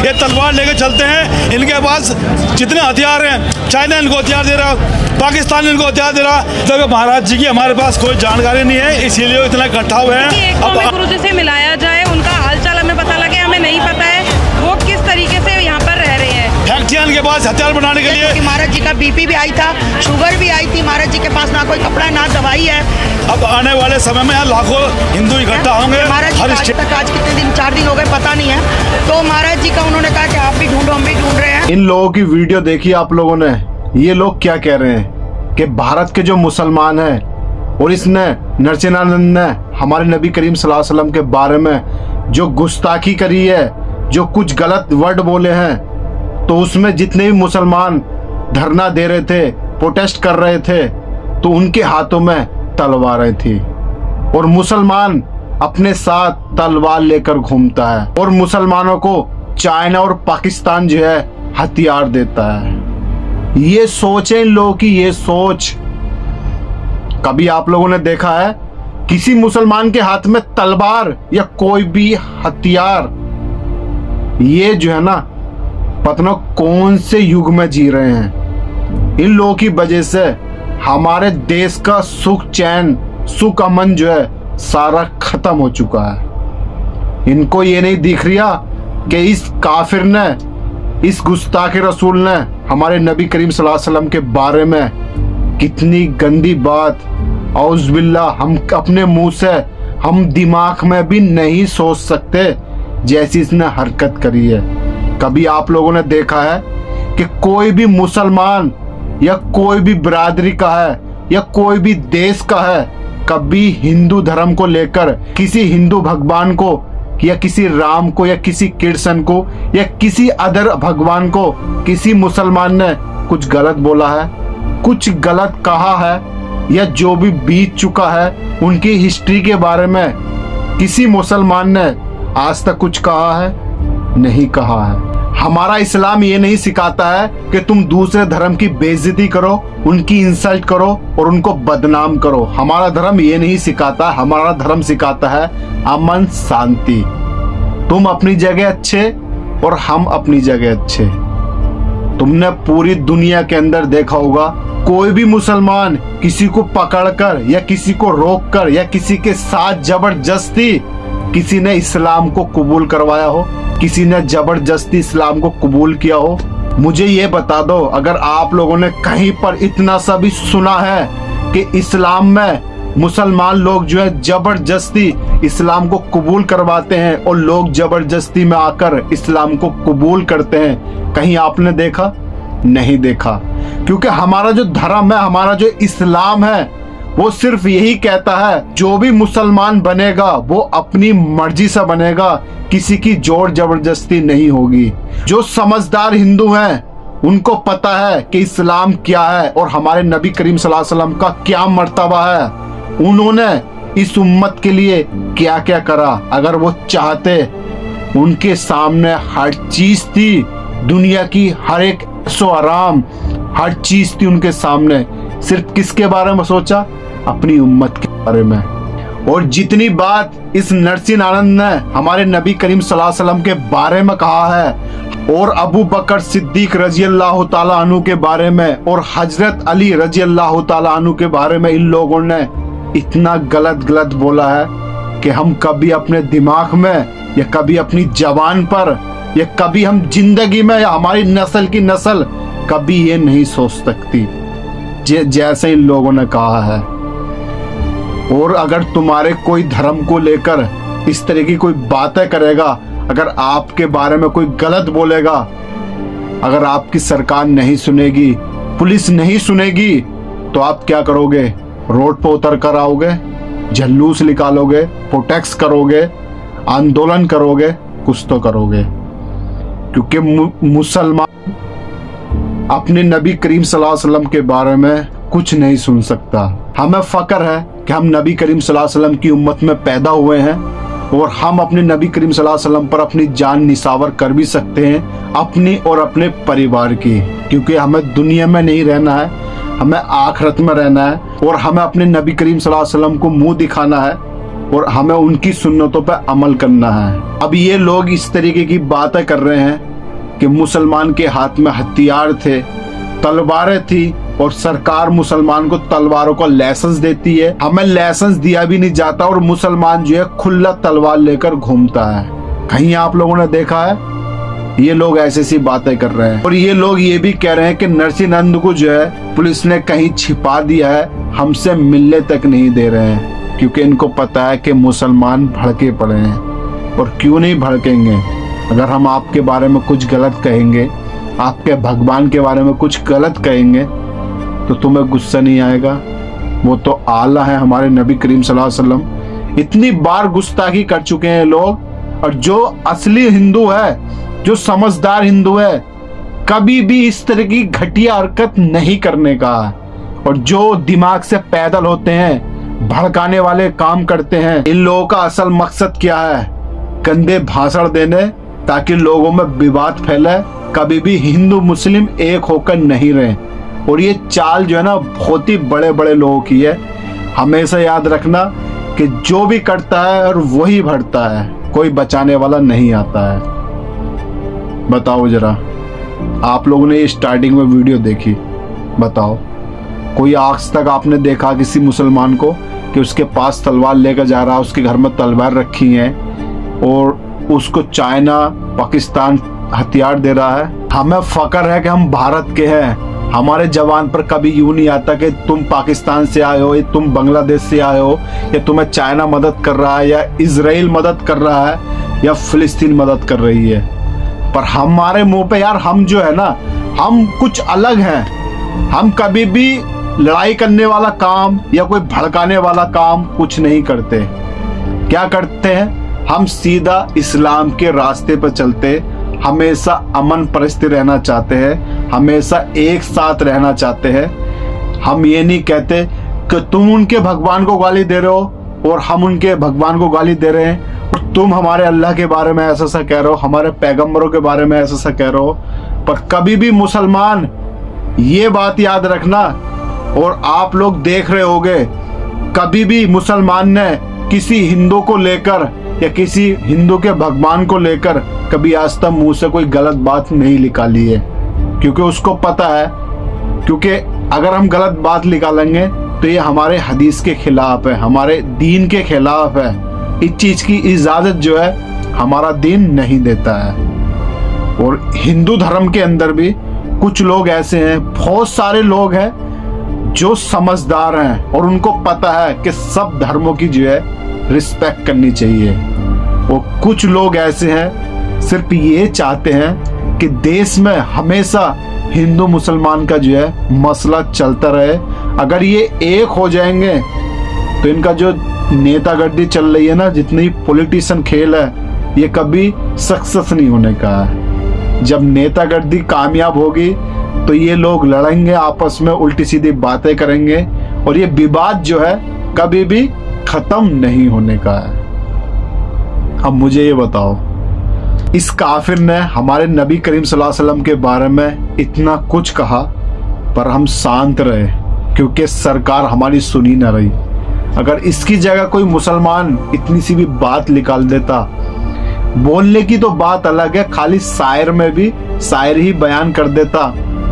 ये तलवार लेके चलते हैं। इनके पास जितने हथियार हैं, चाइना इनको हथियार दे रहा, पाकिस्तान इनको हथियार दे रहा, तो महाराज जी की हमारे पास कोई जानकारी नहीं है, इसीलिए इतना इकट्ठा हुए हैं। अब गुरु जी से मिलाया जाए, उनका हालचाल हमें पता लगे, हमें नहीं पता है वो किस तरीके से यहाँ पर रह रहे हैं। फैक्ट्रियां इनके पास हथियार बनाने के लिए। महाराज जी का बीपी भी आई था, शुगर भी आई थी, महाराज जी के पास ना कोई कपड़ा ना दवाई है। अब आने वाले समय में लाखों हिंदू इकट्ठा होंगे। महाराज जी तक आज कितने दिन, 4 दिन हो गए पता नहीं है, तो महाराज जी का उन्होंने कहा कि आप भी ढूंढो, हम भी ढूंढ रहे हैं। इन लोगों की वीडियो देखी आप लोगों ने, ये लोग क्या कह रहे हैं कि भारत के जो मुसलमान हैं और इसने नरसिंहानंद ने हमारे नबी करीम सल्लल्लाहु अलैहि वसल्लम के बारे में जो गुस्ताखी करी है, जो कुछ गलत वर्ड बोले हैं, तो उसमें जितने भी मुसलमान धरना दे रहे थे, प्रोटेस्ट कर रहे थे, तो उनके हाथों में तलवारें थी और मुसलमान अपने साथ तलवार लेकर घूमता है और मुसलमानों को चाइना और पाकिस्तान जो है हथियार देता है। ये सोच है इन लोगों की, ये सोच। कभी आप लोगों ने देखा है किसी मुसलमान के हाथ में तलवार या कोई भी हथियार? ये जो है ना, पता न कौन से युग में जी रहे हैं। इन लोगों की वजह से हमारे देश का सुख चैन, सुख अमन जो है सारा खत्म हो चुका है। इनको ये नहीं दिख रहा कि इस काफिर ने, इस गुस्ताखे रसूल ने हमारे नबी करीम सल्लल्लाहु अलैहि वसल्लम के बारे में कितनी गंदी बात, औज़ुबिल्लाह, हम अपने मुंह से, हम दिमाग में भी नहीं सोच सकते जैसी इसने हरकत करी है। कभी आप लोगों ने देखा है कि कोई भी मुसलमान या कोई भी बिरादरी का है या कोई भी देश का है, कभी हिंदू धर्म को लेकर किसी हिंदू भगवान को या किसी राम को या किसी कृष्ण को या किसी अदर भगवान को किसी मुसलमान ने कुछ गलत बोला है, कुछ गलत कहा है, या जो भी बीत चुका है उनकी हिस्ट्री के बारे में किसी मुसलमान ने आज तक कुछ कहा है? नहीं कहा है। हमारा इस्लाम ये नहीं सिखाता है कि तुम दूसरे धर्म की बेइज्जती करो, उनकी इंसल्ट करो और उनको बदनाम करो। हमारा धर्म ये नहीं सिखाता। हमारा धर्म सिखाता है अमन, शांति। तुम अपनी जगह अच्छे और हम अपनी जगह अच्छे। तुमने पूरी दुनिया के अंदर देखा होगा, कोई भी मुसलमान किसी को पकड़कर या किसी को रोककर या किसी के साथ जबरदस्ती किसी ने इस्लाम को कबूल करवाया हो, किसी ने जबरदस्ती इस्लाम को कबूल किया हो? मुझे ये बता दो, अगर आप लोगों ने कहीं पर इतना सा भी सुना है कि इस्लाम में मुसलमान लोग जो है जबरदस्ती इस्लाम को कबूल करवाते हैं और लोग जबरदस्ती में आकर इस्लाम को कबूल करते हैं, कहीं आपने देखा? नहीं देखा। क्योंकि हमारा जो धर्म है, हमारा जो इस्लाम है, वो सिर्फ यही कहता है जो भी मुसलमान बनेगा वो अपनी मर्जी से बनेगा, किसी की जोर जबरदस्ती नहीं होगी। जो समझदार हिंदू हैं उनको पता है कि इस्लाम क्या है और हमारे नबी करीम सल्लल्लाहु अलैहि वसल्लम का क्या मर्तबा है, उन्होंने इस उम्मत के लिए क्या क्या करा। अगर वो चाहते, उनके सामने हर चीज थी, दुनिया की हर एक ऐशो आराम, हर चीज थी उनके सामने। सिर्फ किसके बारे में सोचा? अपनी उम्मत के बारे में। और जितनी बात इस नरसिंहानंद ने हमारे नबी करीम सल्लल्लाहु अलैहि वसल्लम के बारे में कहा है और अबू बकर सिद्दीक रजी अल्लाह ताला अन्हु के बारे में और हजरत अली रजी अल्लाह ताला अन्हु के बारे में, इन लोगों ने इतना गलत बोला है कि हम कभी अपने दिमाग में या कभी अपनी जबान पर या कभी हम जिंदगी में या हमारी नस्ल की नस्ल कभी ये नहीं सोच सकती जैसे इन लोगों ने कहा है। और अगर तुम्हारे कोई धर्म को लेकर इस तरह की कोई बातें करेगा, अगर आपके बारे में कोई गलत बोलेगा, अगर आपकी सरकार नहीं सुनेगी, पुलिस नहीं सुनेगी, तो आप क्या करोगे? रोड पर उतर कर आओगे, जुलूस निकालोगे, प्रोटेस्ट करोगे, आंदोलन करोगे, कुछ तो करोगे। क्योंकि मुसलमान अपने नबी करीम सल्लल्लाहु अलैहि वसल्लम के बारे में कुछ नहीं सुन सकता। हमें फक्र है कि हम नबी करीम सल्लल्लाहु अलैहि वसल्लम की उम्मत में पैदा हुए हैं और हम अपने नबी करीम सल्लल्लाहु अलैहि वसल्लम पर अपनी जान निसावर कर भी सकते हैं, अपनी और अपने परिवार की। क्योंकि हमें दुनिया में नहीं रहना है, हमें आखिरत में रहना है और हमें अपने नबी करीम सल्लल्लाहु अलैहि वसल्लम को मुंह दिखाना है और हमें उनकी सुन्नतों पर अमल करना है। अब ये लोग इस तरीके की बातें कर रहे हैं कि मुसलमान के हाथ में हथियार थे, तलवारें थी, और सरकार मुसलमान को तलवारों का लाइसेंस देती है। हमें लाइसेंस दिया भी नहीं जाता और मुसलमान जो है खुला तलवार लेकर घूमता है। कहीं आप लोगों ने देखा है? ये लोग ऐसी सी बातें कर रहे हैं। और ये लोग ये भी कह रहे हैं कि नरसिंह को जो है पुलिस ने कहीं छिपा दिया है, हमसे मिलने तक नहीं दे रहे हैं, क्योंकि इनको पता है कि मुसलमान भड़के पड़े हैं। और क्यों नहीं भड़केंगे? अगर हम आपके बारे में कुछ गलत कहेंगे, आपके भगवान के बारे में कुछ गलत कहेंगे, तो तुम्हें गुस्सा नहीं आएगा? वो तो आला है हमारे नबी करीम सल्लल्लाहु अलैहि वसल्लम। इतनी बार गुस्ताखी कर चुके हैं लोग। और जो असली हिंदू है, जो समझदार हिंदू है, कभी भी इस तरह की घटिया हरकत नहीं करने का। और जो दिमाग से पैदल होते हैं, भड़काने वाले काम करते हैं, इन लोगों का असल मकसद क्या है? गंदे भाषण देने, ताकि लोगों में विवाद फैले। कभी भी हिंदू मुस्लिम एक होकर नहीं रहे। और ये चाल जो है ना, बहुत ही बड़े बड़े लोगों की है। हमेशा याद रखना कि जो भी करता है और वही भरता है, कोई बचाने वाला नहीं आता है। बताओ जरा, आप लोगों ने ये स्टार्टिंग में वीडियो देखी, बताओ कोई आज तक आपने देखा किसी मुसलमान को कि उसके पास तलवार लेकर जा रहा है, उसके घर में तलवार रखी है और उसको चाइना पाकिस्तान हथियार दे रहा है? हमें फक्र है कि हम भारत के हैं। हमारे जवान पर कभी यूं नहीं आता कि तुम पाकिस्तान से आए हो, या तुम बांग्लादेश से आए हो, या तुम्हें चाइना मदद कर रहा है, या इजराइल मदद कर रहा है, या फिलिस्तीन मदद कर रही है। पर हमारे मुंह पे यार, हम जो है ना, हम कुछ अलग हैं। हम कभी भी लड़ाई करने वाला काम या कोई भड़काने वाला काम कुछ नहीं करते। क्या करते हैं? हम सीधा इस्लाम के रास्ते पर चलते, हमेशा अमन परिस्थिति रहना चाहते हैं, हमेशा एक साथ रहना चाहते हैं। हम ये नहीं कहते कि तुम उनके भगवान को गाली दे रहे हो और हम उनके भगवान को गाली दे रहे हैं, और तुम हमारे अल्लाह के बारे में ऐसा सा कह रहे हो, हमारे पैगंबरों के बारे में ऐसा सा कह रहे हो। पर कभी भी मुसलमान, ये बात याद रखना, और आप लोग देख रहे होगे, कभी भी मुसलमान ने किसी हिंदू को लेकर या किसी हिंदू के भगवान को लेकर कभी आज तक मुंह से कोई गलत बात नहीं निकाली है। क्योंकि उसको पता है, क्योंकि अगर हम गलत बात निकालेंगे तो ये हमारे हदीस के खिलाफ है, हमारे दीन के खिलाफ है। इस चीज की इजाजत जो है हमारा दीन नहीं देता है। और हिंदू धर्म के अंदर भी कुछ लोग ऐसे हैं, बहुत सारे लोग हैं जो समझदार हैं और उनको पता है कि सब धर्मों की जो है रिस्पेक्ट करनी चाहिए। और कुछ लोग ऐसे हैं सिर्फ ये चाहते हैं कि देश में हमेशा हिंदू मुसलमान का जो है मसला चलता रहे। अगर ये एक हो जाएंगे तो इनका जो नेतागर्दी चल रही है ना, जितनी पॉलिटिशियन खेल है, ये कभी सक्सेस नहीं होने का है। जब नेतागर्दी कामयाब होगी तो ये लोग लड़ेंगे आपस में, उल्टी सीधी बातें करेंगे, और ये विवाद जो है कभी भी खत्म नहीं होने का है। अब मुझे ये बताओ, इस काफिर ने हमारे नबी करीम सल्लल्लाहु अलैहि वसल्लम के बारे में इतना कुछ कहा, पर हम शांत रहे क्योंकि सरकार हमारी सुनी न रही। अगर इसकी जगह कोई मुसलमान इतनी सी भी बात निकाल देता, बोलने की तो बात अलग है, खाली शायर में भी शायर ही बयान कर देता,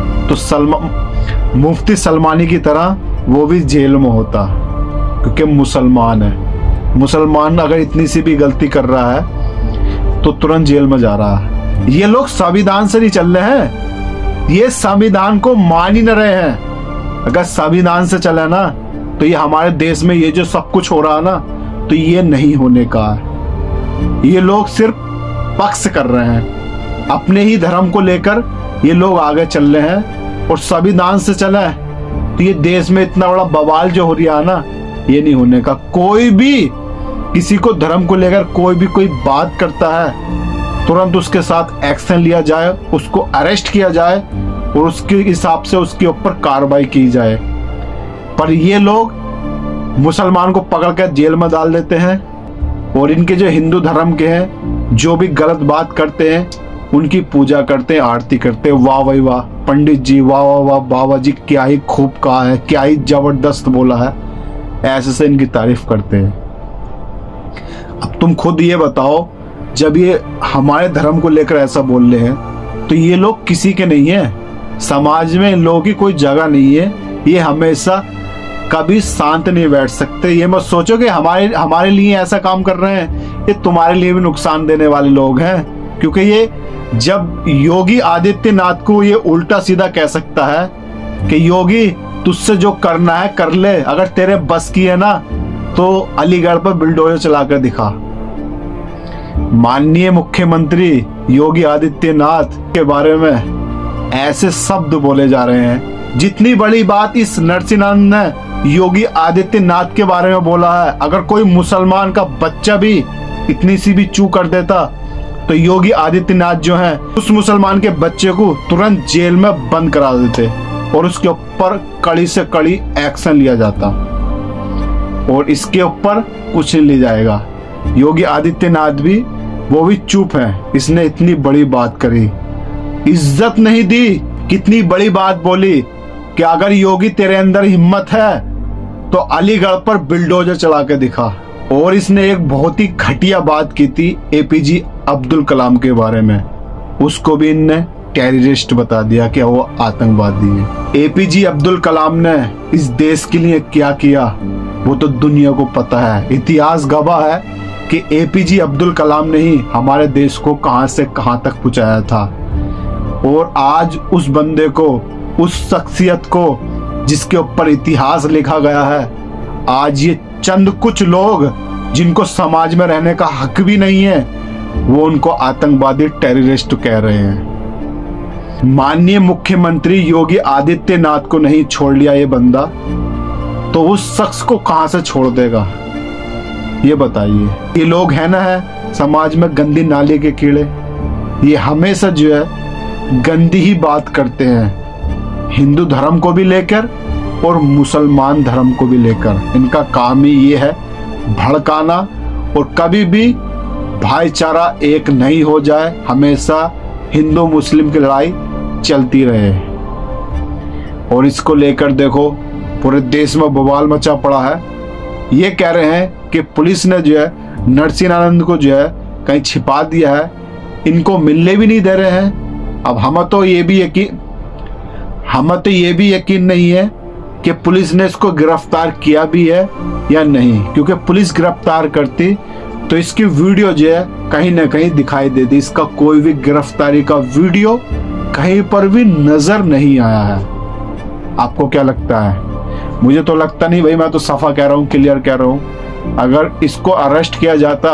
तो मुफ्ती सलमानी की तरह वो भी जेल में होता, क्योंकि मुसलमान है। मुसलमान अगर इतनी सी भी गलती कर रहा है तो तुरंत जेल में जा रहा है। ये लोग संविधान से नहीं चल रहे हैं, ये संविधान को मान ही न रहे हैं। अगर संविधान से चले ना तो ये हमारे देश में ये जो सब कुछ हो रहा है ना, तो ये नहीं होने का है। ये लोग सिर्फ पक्ष कर रहे हैं, अपने ही धर्म को लेकर ये लोग आगे चल रहे हैं। और संविधान से चले तो ये देश में इतना बड़ा बवाल जो हो रहा है ना, ये नहीं होने का। कोई भी किसी को धर्म को लेकर कोई भी कोई बात करता है, तुरंत उसके साथ एक्शन लिया जाए, उसको अरेस्ट किया जाए और उसके हिसाब से उसके ऊपर कार्रवाई की जाए। पर ये लोग मुसलमान को पकड़कर जेल में डाल देते हैं, और इनके जो हिंदू धर्म के हैं जो भी गलत बात करते हैं उनकी पूजा करते हैं, आरती करते हैं। वाह भाई वाह पंडित जी, वाह वाह वाह बाबा जी, क्या ही खूब कहा है, क्या ही जबरदस्त बोला है, ऐसे से इनकी तारीफ करते हैं। अब तुम खुद ये बताओ, जब ये हमारे धर्म को लेकर ऐसा बोल रहे हैं तो ये लोग किसी के नहीं है। समाज में इन लोगों की कोई जगह नहीं है। ये हमेशा कभी शांत नहीं बैठ सकते। ये मत सोचो कि हमारे लिए ऐसा काम कर रहे हैं, ये तुम्हारे लिए भी नुकसान देने वाले लोग हैं। क्योंकि ये जब योगी आदित्यनाथ को ये उल्टा सीधा कह सकता है कि योगी तुझसे जो करना है कर ले, अगर तेरे बस की है ना तो अलीगढ़ पर बुलडोजर चलाकर दिखा। माननीय मुख्यमंत्री योगी आदित्यनाथ के बारे में ऐसे शब्द बोले जा रहे हैं। जितनी बड़ी बात इस नरसिंहानंद ने योगी आदित्यनाथ के बारे में बोला है, अगर कोई मुसलमान का बच्चा भी इतनी सी भी चूक कर देता तो योगी आदित्यनाथ जो है उस मुसलमान के बच्चे को तुरंत जेल में बंद करा देते और उसके ऊपर कड़ी से कड़ी एक्शन लिया जाता, और इसके ऊपर कुछ नहीं लिया जाएगा। योगी आदित्यनाथ भी वो भी चुप है। इसने इतनी बड़ी बात करी, इज्जत नहीं दी, कितनी बड़ी बात बोली कि अगर योगी तेरे अंदर हिम्मत है तो अलीगढ़ पर बुलडोजर चला के दिखा। और इसने एक बहुत ही घटिया बात की थी एपीजे अब्दुल कलाम के बारे में, उसको भी इनने टेररिस्ट बता दिया कि वो आतंकवादी है। एपीजे अब्दुल कलाम ने इस देश के लिए क्या किया वो तो दुनिया को पता है। इतिहास गवाह है कि एपीजे अब्दुल कलाम ने ही हमारे देश को कहां से कहां तक पहुंचाया था। और आज उस बंदे को, उस शख्सियत को जिसके ऊपर इतिहास लिखा गया है, आज ये चंद कुछ लोग जिनको समाज में रहने का हक भी नहीं है वो उनको आतंकवादी टेररिस्ट कह रहे हैं। माननीय मुख्यमंत्री योगी आदित्यनाथ को नहीं छोड़ लिया ये बंदा तो उस शख्स को कहां से छोड़ देगा ये बताइए। ये लोग है ना है समाज में गंदी नाली के कीड़े, ये हमेशा जो है गंदी ही बात करते हैं, हिंदू धर्म को भी लेकर और मुसलमान धर्म को भी लेकर। इनका काम ही ये है भड़काना, और कभी भी भाईचारा एक नहीं हो जाए, हमेशा हिंदू मुस्लिम की लड़ाई चलती रहे। और इसको लेकर देखो पूरे देश में बवाल मचा पड़ा है। ये कह रहे हैं कि पुलिस ने जो है नरसिंहानंद को जो है कहीं छिपा दिया है, इनको मिलने भी नहीं दे रहे हैं। अब हमें तो ये भी यकीन नहीं है कि पुलिस ने इसको गिरफ्तार किया भी है या नहीं, क्योंकि पुलिस गिरफ्तार करती तो इसकी वीडियो जो है कहीं ना कहीं दिखाई देती। इसका कोई भी गिरफ्तारी का वीडियो कहीं पर भी नजर नहीं आया है। आपको क्या लगता है? मुझे तो लगता नहीं भाई, मैं तो सफा कह रहा हूँ, क्लियर कह रहा हूँ। अगर इसको अरेस्ट किया जाता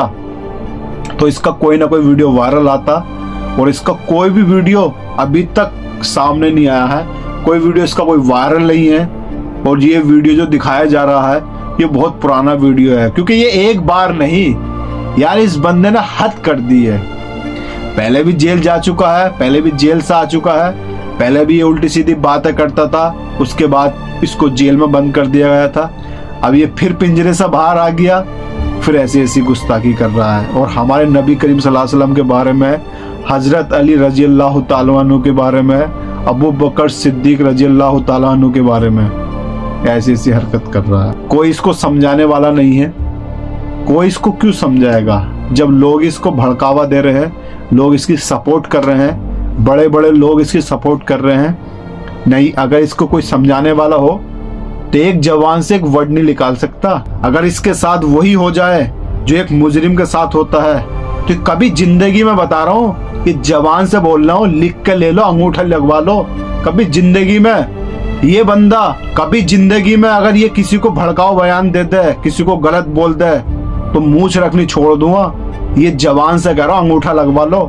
तो इसका कोई ना कोई वीडियो वायरल आता, और इसका कोई भी वीडियो अभी तक सामने नहीं आया है। कोई वीडियो इसका कोई वायरल नहीं है, और ये वीडियो जो दिखाया जा रहा है ये बहुत पुराना वीडियो है, क्योंकि ये एक बार नहीं यार, इस बंदे ने हद कर दी है। पहले भी जेल जा चुका है, पहले भी जेल से आ चुका है, पहले भी ये उल्टी सीधी बातें करता था, उसके बाद इसको जेल में बंद कर दिया गया था। अब ये फिर पिंजरे से बाहर आ गया, फिर ऐसी गुस्ताखी कर रहा है। और हमारे नबी करीम सल्लल्लाहु अलैहि वसल्लम के बारे में, हजरत अली रजी अल्लाह तआला अन्हु के बारे में, अबू बकर सिद्दीक रजी अल्लाह तआला अन्हु के बारे में ऐसी हरकत कर रहा है। कोई इसको समझाने वाला नहीं है। कोई इसको क्यों समझाएगा जब लोग इसको भड़कावा दे रहे हैं, लोग इसकी सपोर्ट कर रहे हैं, बड़े बड़े लोग इसकी सपोर्ट कर रहे हैं। नहीं, अगर इसको कोई समझाने वाला हो तो एक जवान से एक वर्ड नहीं निकाल सकता। अगर इसके साथ वही हो जाए जो एक मुजरिम के साथ होता है तो कभी जिंदगी में, बता रहा हूँ कि जवान से बोल रहा हूँ, लिख के ले लो, अंगूठा लगवा लो, कभी जिंदगी में ये बंदा, कभी जिंदगी में अगर ये किसी को भड़काऊ बयान दे दे, किसी को गलत बोल दे तो मूंछ रखनी छोड़ दूंगा। ये जवान से कह रहा हूं, अंगूठा लगवा लो।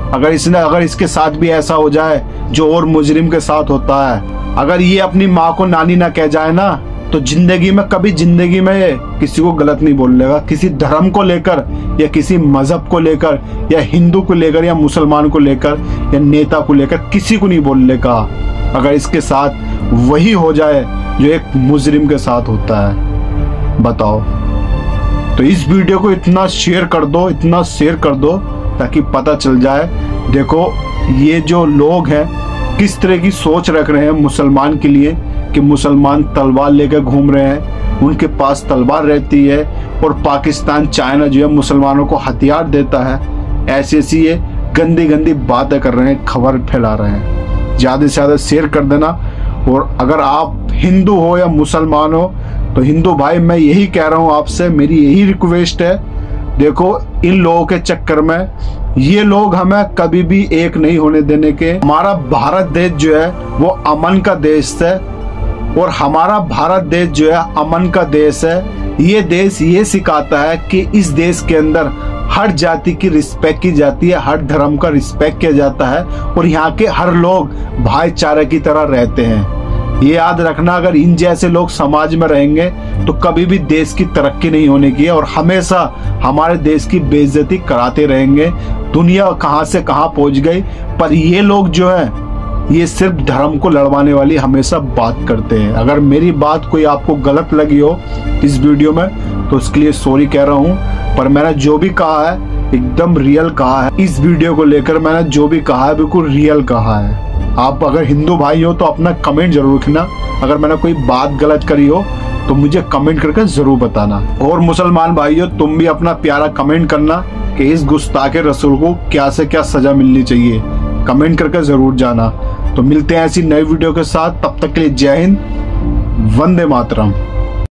अगर इसके साथ भी ऐसा हो जाए जो और मुजरिम के साथ होता है, अगर ये अपनी माँ को नानी ना कह जाए ना, तो जिंदगी में, कभी जिंदगी में किसी को गलत नहीं बोलेगा, किसी धर्म को लेकर या किसी मजहब को लेकर या हिंदू को लेकर या मुसलमान को लेकर या नेता को लेकर किसी को नहीं बोलेगा, अगर इसके साथ वही हो जाए जो एक मुजरिम के साथ होता है। बताओ। तो इस वीडियो को इतना शेयर कर दो ताकि पता चल जाए। देखो ये जो लोग हैं किस तरह की सोच रख रहे हैं मुसलमान के लिए, कि मुसलमान तलवार लेकर घूम रहे हैं, उनके पास तलवार रहती है, और पाकिस्तान, चाइना जो है मुसलमानों को हथियार देता है। ऐसी ये गंदी गंदी बातें कर रहे हैं, खबर फैला रहे हैं। ज़्यादा से ज़्यादा शेयर कर देना। और अगर आप हिंदू हो या मुसलमान हो तो हिंदू भाई मैं यही कह रहा हूँ आपसे, मेरी यही रिक्वेस्ट है, देखो इन लोगों के चक्कर में ये लोग हमें कभी भी एक नहीं होने देने के। हमारा भारत देश जो है वो अमन का देश है, और हमारा भारत देश जो है अमन का देश है। ये देश ये सिखाता है कि इस देश के अंदर हर जाति की रिस्पेक्ट की जाती है, हर धर्म का रिस्पेक्ट किया जाता है, और यहाँ के हर लोग भाईचारे की तरह रहते हैं। ये याद रखना, अगर इन जैसे लोग समाज में रहेंगे तो कभी भी देश की तरक्की नहीं होने की है, और हमेशा हमारे देश की बेइज्जती कराते रहेंगे। दुनिया कहाँ से कहाँ पहुँच गई, पर ये लोग जो है ये सिर्फ धर्म को लड़वाने वाली हमेशा बात करते हैं। अगर मेरी बात कोई आपको गलत लगी हो इस वीडियो में तो उसके लिए सॉरी कह रहा हूँ, पर मैंने जो भी कहा है एकदम रियल कहा है। इस वीडियो को लेकर मैंने जो भी कहा है बिल्कुल रियल कहा है। आप अगर हिंदू भाई हो तो अपना कमेंट जरूर लिखना, अगर मैंने कोई बात गलत करी हो तो मुझे कमेंट करके जरूर बताना। और मुसलमान भाइयों तुम भी अपना प्यारा कमेंट करना कि इस गुस्ताखे रसूल को क्या से क्या सजा मिलनी चाहिए, कमेंट करके जरूर जाना। तो मिलते हैं ऐसी नई वीडियो के साथ, तब तक के लिए जय हिंद, वंदे मातरम।